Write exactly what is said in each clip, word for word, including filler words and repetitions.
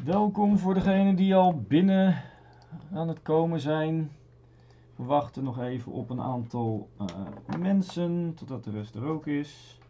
Welkom voor degenen die al binnen aan het komen zijn. We wachten nog even op een aantal uh, mensen totdat de rest er ook is.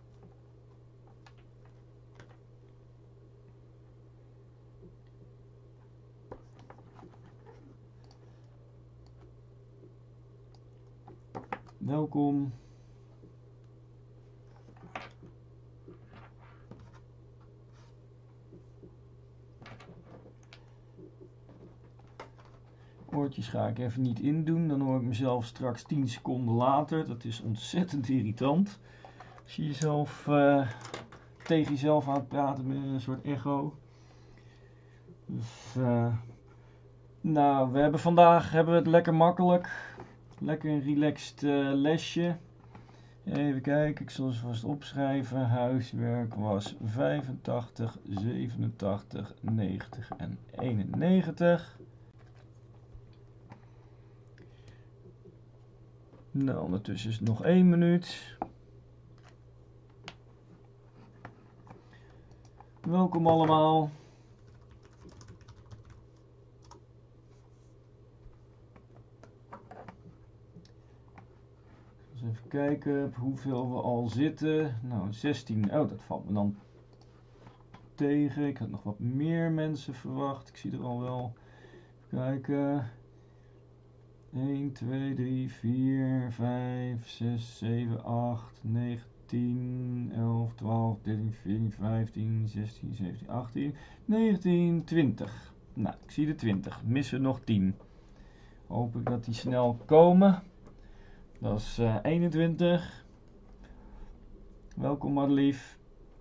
Welkom. Oortjes ga ik even niet indoen, dan hoor ik mezelf straks tien seconden later. Dat is ontzettend irritant. Als je jezelf uh, tegen jezelf aan het praten bent in een soort echo. Dus, uh, nou, we hebben vandaag hebben we het lekker makkelijk. Lekker een relaxed uh, lesje. Even kijken, ik zal eens vast opschrijven. Huiswerk was vijfentachtig, zevenentachtig, negentig en eenennegentig. Nou, ondertussen is het nog één minuut. Welkom allemaal. Eens even kijken op hoeveel we al zitten. Nou, zestien. Oh, dat valt me dan tegen. Ik had nog wat meer mensen verwacht. Ik zie er al wel. Even kijken. een, twee, drie, vier, vijf, zes, zeven, acht, negen, tien, elf, twaalf, dertien, veertien, vijftien, zestien, zeventien, achttien, negentien, twintig. Nou, ik zie de twintig. Missen nog tien. Hoop ik dat die snel komen. Dat is uh, eenentwintig. Welkom Madelief.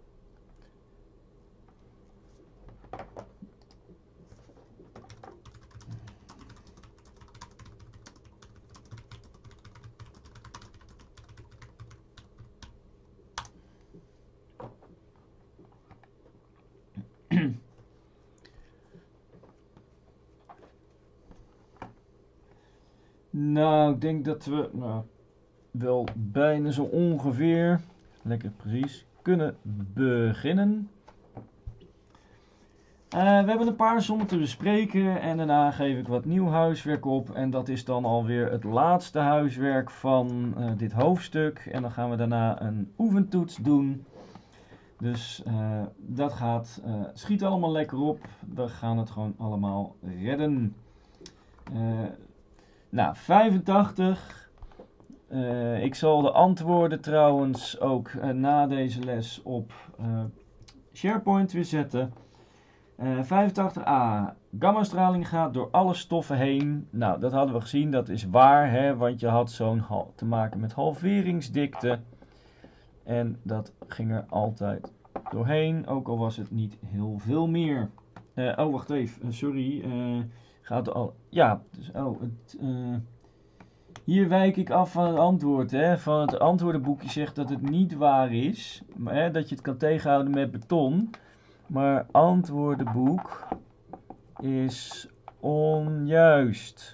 Nou, ik denk dat we nou, wel bijna zo ongeveer, lekker precies, kunnen beginnen. Uh, we hebben een paar sommen te bespreken en daarna geef ik wat nieuw huiswerk op. En dat is dan alweer het laatste huiswerk van uh, dit hoofdstuk. En dan gaan we daarna een oefentoets doen. Dus uh, dat gaat, uh, schiet allemaal lekker op. We gaan het gewoon allemaal redden. Uh, nou, vijfentachtig. Uh, ik zal de antwoorden trouwens ook uh, na deze les op uh, SharePoint weer zetten. Uh, vijfentachtig a. Gammastraling gaat door alle stoffen heen. Nou, dat hadden we gezien, dat is waar, hè, want je had zo'n te maken met halveringsdikte. En dat ging er altijd doorheen, ook al was het niet heel veel meer. Uh, oh, wacht even, uh, sorry. Uh, gaat al. Ja, dus, oh, het, uh, hier wijk ik af van het antwoord. Hè. Van het antwoordenboekje zegt dat het niet waar is, maar, hè, dat je het kan tegenhouden met beton. Maar antwoordenboek is onjuist.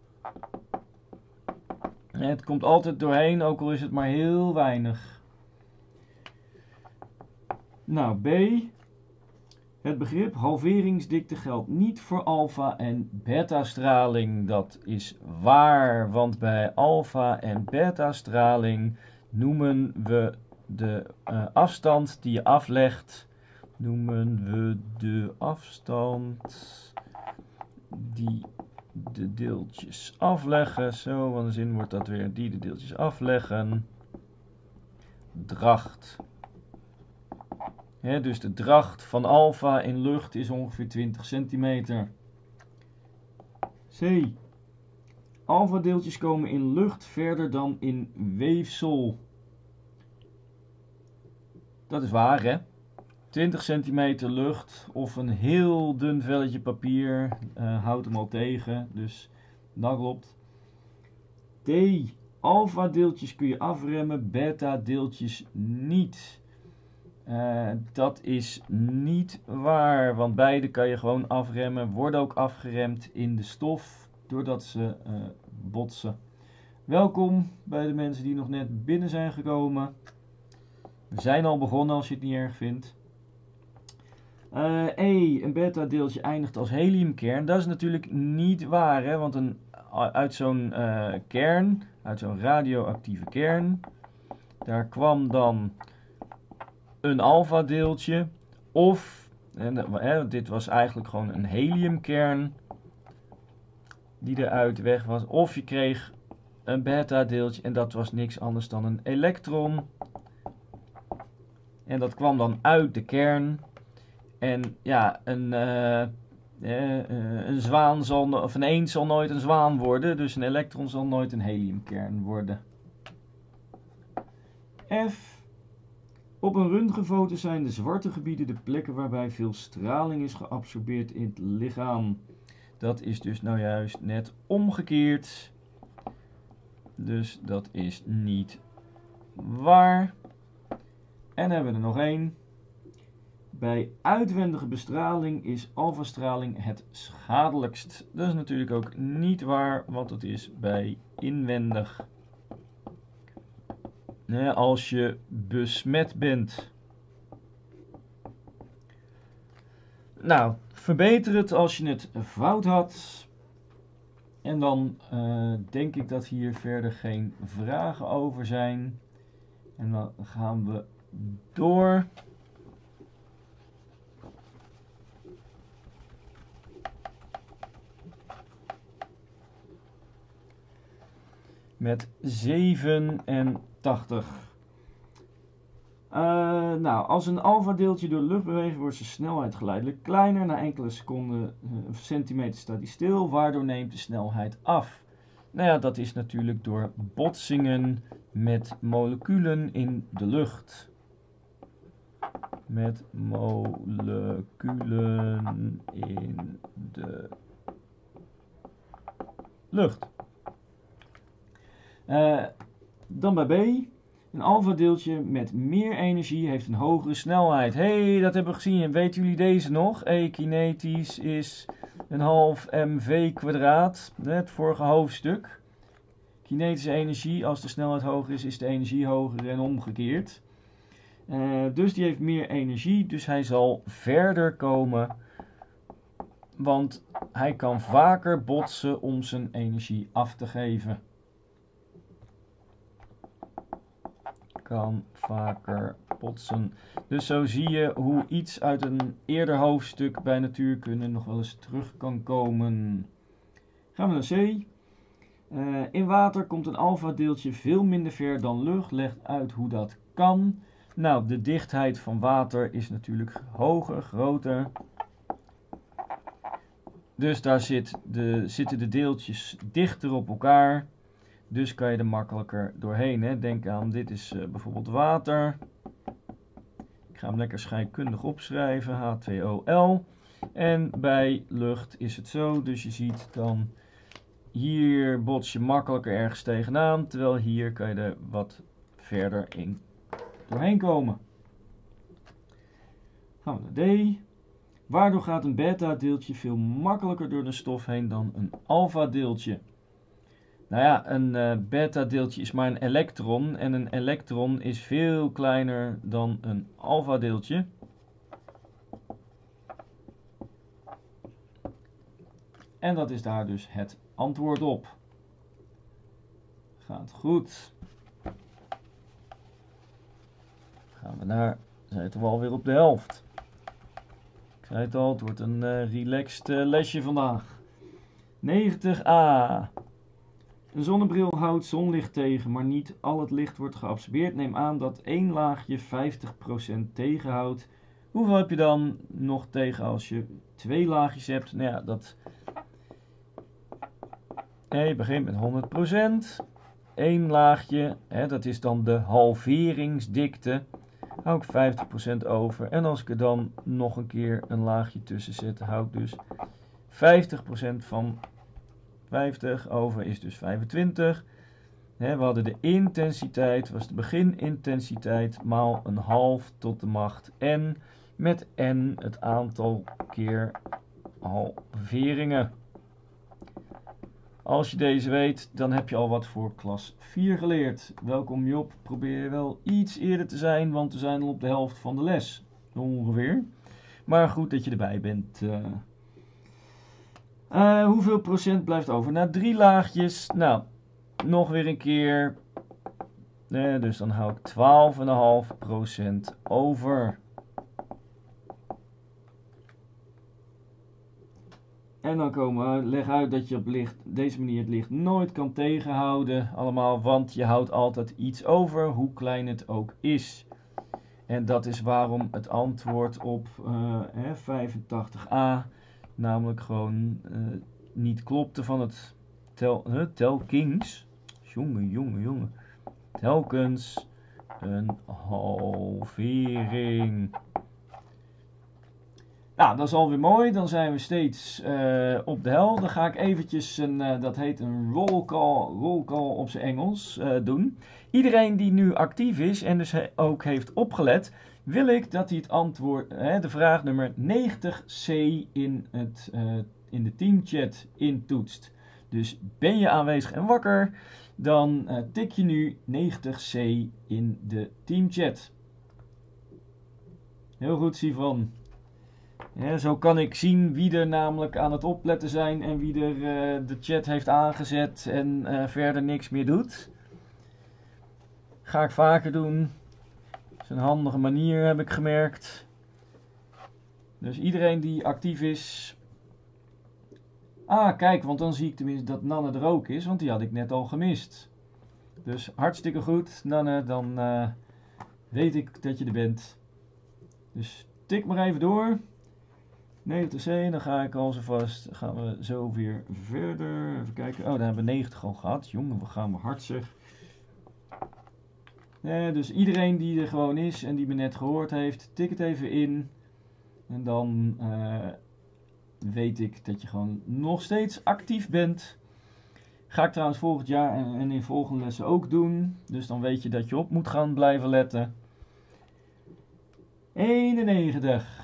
Het komt altijd doorheen, ook al is het maar heel weinig. Nou, B. Het begrip halveringsdikte geldt niet voor alfa- en beta-straling. Dat is waar, want bij alfa- en beta-straling noemen we de uh, afstand die je aflegt, noemen we de afstand die de deeltjes afleggen. Zo, want de zin wordt dat weer die de deeltjes afleggen. Dracht. He, dus de dracht van alfa in lucht is ongeveer twintig centimeter. C. Alfa deeltjes komen in lucht verder dan in weefsel. Dat is waar, hè? twintig centimeter lucht of een heel dun velletje papier uh, houdt hem al tegen, dus dat klopt. D. Alfa deeltjes kun je afremmen, beta deeltjes niet. Uh, dat is niet waar, want beide kan je gewoon afremmen, worden ook afgeremd in de stof doordat ze uh, botsen. Welkom bij de mensen die nog net binnen zijn gekomen. We zijn al begonnen als je het niet erg vindt. Uh, E, een beta-deeltje eindigt als heliumkern. Dat is natuurlijk niet waar, hè? Want een, uit zo'n uh, kern, uit zo'n radioactieve kern, daar kwam dan een alpha-deeltje. Of, en, hè, dit was eigenlijk gewoon een heliumkern die eruit weg was. Of je kreeg een beta-deeltje en dat was niks anders dan een elektron. En dat kwam dan uit de kern. En ja, een, uh, uh, uh, een zwaan zal, of een eend zal nooit een zwaan worden. Dus een elektron zal nooit een heliumkern worden. F. Op een röntgenfoto zijn de zwarte gebieden de plekken waarbij veel straling is geabsorbeerd in het lichaam. Dat is dus nou juist net omgekeerd. Dus dat is niet waar. En dan hebben we er nog één. Bij uitwendige bestraling is alfastraling het schadelijkst. Dat is natuurlijk ook niet waar, want het is bij inwendig. Nee, als je besmet bent. Nou, verbeter het als je het fout had. En dan uh, denk ik dat hier verder geen vragen over zijn. En dan gaan we door. Met zevenentachtig. Uh, nou, als een alfa-deeltje door de lucht beweegt, wordt zijn snelheid geleidelijk kleiner. Na enkele seconden of uh, centimeter staat hij stil, waardoor neemt de snelheid af. Nou ja, dat is natuurlijk door botsingen met moleculen in de lucht. Met moleculen in de lucht. Uh, dan bij B. Een alfa-deeltje met meer energie heeft een hogere snelheid. Hé, hey, dat hebben we gezien. Weten jullie deze nog? E kinetisch is een half mv kwadraat. Het vorige hoofdstuk. Kinetische energie, als de snelheid hoger is, is de energie hoger en omgekeerd. Uh, dus die heeft meer energie, dus hij zal verder komen. Want hij kan vaker botsen om zijn energie af te geven. Kan vaker botsen. Dus zo zie je hoe iets uit een eerder hoofdstuk bij natuurkunde nog wel eens terug kan komen. Gaan we naar C. Uh, in water komt een alfa-deeltje veel minder ver dan lucht. Legt uit hoe dat kan. Nou, de dichtheid van water is natuurlijk hoger, groter. Dus daar zit de, zitten de deeltjes dichter op elkaar. Dus kan je er makkelijker doorheen. Hè? Denk aan, dit is uh, bijvoorbeeld water. Ik ga hem lekker scheikundig opschrijven. H twee O L. En bij lucht is het zo. Dus je ziet dan, hier bots je makkelijker ergens tegenaan. Terwijl hier kan je er wat verder in doorheen komen. Gaan we naar D. Waardoor gaat een beta-deeltje veel makkelijker door de stof heen dan een alfa-deeltje? Nou ja, een uh, beta-deeltje is maar een elektron en een elektron is veel kleiner dan een alfa-deeltje. En dat is daar dus het antwoord op. Gaat goed. Gaan we naar, zitten we alweer op de helft. Ik zei het al, het wordt een uh, relaxed uh, lesje vandaag. negentig a. Een zonnebril houdt zonlicht tegen, maar niet al het licht wordt geabsorbeerd. Neem aan dat één laagje vijftig procent tegenhoudt. Hoeveel heb je dan nog tegen als je twee laagjes hebt? Nou ja, dat... Hey, je begint met honderd procent. Eén laagje, hè, dat is dan de halveringsdikte. Hou ik vijftig procent over. En als ik er dan nog een keer een laagje tussen zet, hou ik dus vijftig procent van vijftig over is dus vijfentwintig. He, we hadden de intensiteit, was de beginintensiteit, maal een half tot de macht n. Met n het aantal keer halveringen. Als je deze weet, dan heb je al wat voor klas vier geleerd. Welkom Job, probeer wel iets eerder te zijn, want we zijn al op de helft van de les. Ongeveer. Maar goed dat je erbij bent. Uh, uh, hoeveel procent blijft over? Na drie laagjes. Nou, nog weer een keer. Uh, dus dan hou ik twaalf komma vijf procent over. En dan komen we, leg uit dat je op licht, deze manier het licht nooit kan tegenhouden. Allemaal, want je houdt altijd iets over, hoe klein het ook is. En dat is waarom het antwoord op uh, vijfentachtig a namelijk gewoon uh, niet klopte van het tel, huh, telkens. Jongen, jongen, jongen. Telkens een halvering. Nou, dat is alweer mooi. Dan zijn we steeds uh, op de hel. Dan ga ik eventjes een, uh, dat heet een roll call, roll call op zijn Engels, uh, doen. Iedereen die nu actief is en dus he ook heeft opgelet, wil ik dat hij het antwoord, uh, de vraag nummer negentig C in, het, uh, in de teamchat intoetst. Dus ben je aanwezig en wakker, dan uh, tik je nu negentig C in de teamchat. Heel goed, Sivan. Ja, zo kan ik zien wie er namelijk aan het opletten zijn en wie er uh, de chat heeft aangezet en uh, verder niks meer doet. Ga ik vaker doen. Dat is een handige manier, heb ik gemerkt. Dus iedereen die actief is. Ah, kijk, want dan zie ik tenminste dat Nanne er ook is, want die had ik net al gemist. Dus hartstikke goed, Nanne, dan uh, weet ik dat je er bent. Dus tik maar even door. negentig C, dan ga ik al zo vast, gaan we zo weer verder. Even kijken, oh, daar hebben we negentig al gehad. Jongen, we gaan maar hard zeg. Ja, dus iedereen die er gewoon is en die me net gehoord heeft, tik het even in. En dan uh, weet ik dat je gewoon nog steeds actief bent. Ga ik trouwens volgend jaar en, en in volgende lessen ook doen. Dus dan weet je dat je op moet gaan blijven letten. eenennegentig.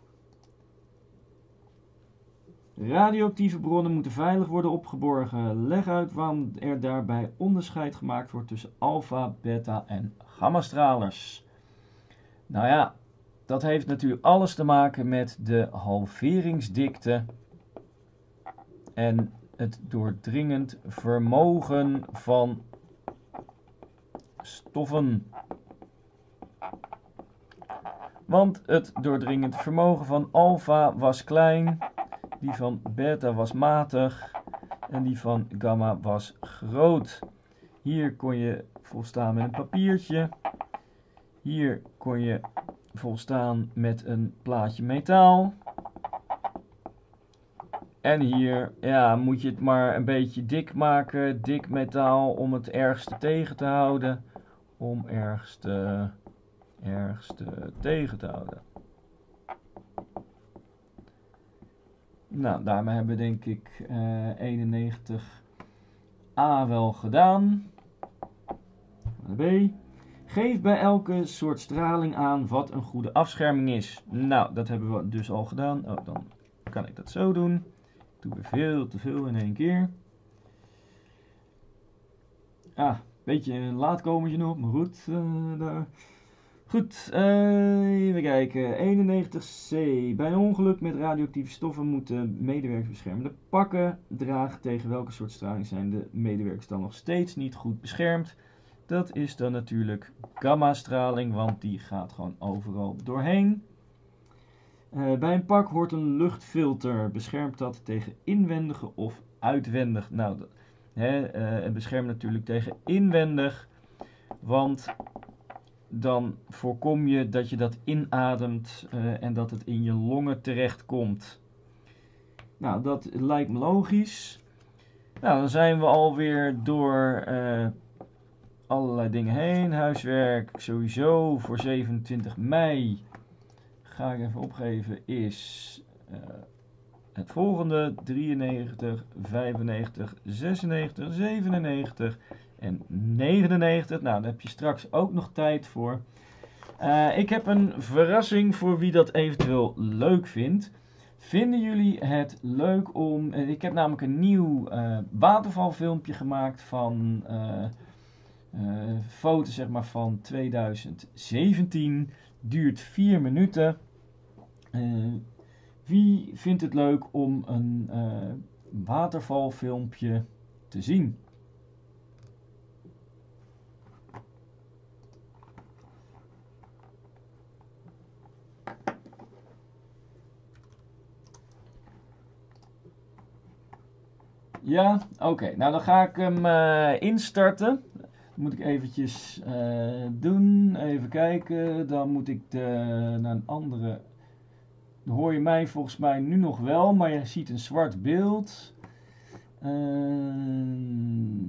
Radioactieve bronnen moeten veilig worden opgeborgen. Leg uit waarom er daarbij onderscheid gemaakt wordt tussen alfa, beta en gammastralers. Nou ja, dat heeft natuurlijk alles te maken met de halveringsdikte en het doordringend vermogen van stoffen. Want het doordringend vermogen van alfa was klein, die van beta was matig en die van gamma was groot. Hier kon je volstaan met een papiertje. Hier kon je volstaan met een plaatje metaal. En hier ja, moet je het maar een beetje dik maken, dik metaal, om het ergste tegen te houden. Om ergste, ergste tegen te houden. Nou, daarmee hebben we denk ik uh, eenennegentig A wel gedaan. B. Geef bij elke soort straling aan wat een goede afscherming is. Nou, dat hebben we dus al gedaan. Oh, dan kan ik dat zo doen. Ik doe weer veel te veel in één keer. Ah, beetje een laatkomertje nog, maar goed. Uh, daar. Goed, uh, even kijken. eenennegentig C. Bij een ongeluk met radioactieve stoffen moeten medewerkers beschermende pakken dragen. Tegen welke soort straling zijn de medewerkers dan nog steeds niet goed beschermd? Dat is dan natuurlijk gammastraling, want die gaat gewoon overal doorheen. Uh, bij een pak hoort een luchtfilter. Beschermt dat tegen inwendige of uitwendig? Nou, dat, hè, uh, het beschermt natuurlijk tegen inwendig, want dan voorkom je dat je dat inademt uh, en dat het in je longen terechtkomt. Nou, dat lijkt me logisch. Nou, dan zijn we alweer door uh, allerlei dingen heen. Huiswerk sowieso voor zevenentwintig mei. Ga ik even opgeven is uh, het volgende. drieënnegentig, vijfennegentig, zesennegentig, zevenennegentig en negenennegentig. Nou, daar heb je straks ook nog tijd voor. Uh, ik heb een verrassing voor wie dat eventueel leuk vindt. Vinden jullie het leuk om... Uh, ik heb namelijk een nieuw uh, watervalfilmpje gemaakt van... Uh, uh, foto's zeg maar van tweeduizend zeventien. Duurt vier minuten. Uh, wie vindt het leuk om een uh, watervalfilmpje te zien? Ja, oké. Okay. Nou, dan ga ik hem uh, instarten. Dat moet ik eventjes uh, doen. Even kijken. Dan moet ik de, naar een andere... Dan hoor je mij volgens mij nu nog wel, maar je ziet een zwart beeld. Uh,